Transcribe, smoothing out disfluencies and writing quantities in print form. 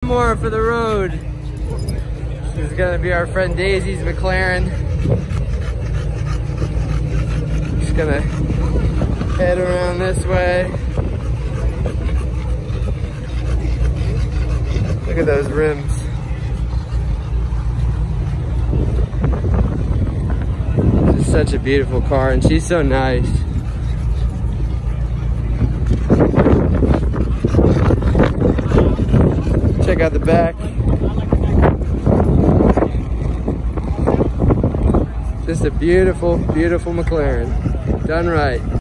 more for the road. This is gonna be our friend Daisy's McLaren. Just gonna head around this way. Look at those rims. This is such a beautiful car, and she's so nice. Check out the back. Just a beautiful, beautiful McLaren. Done right.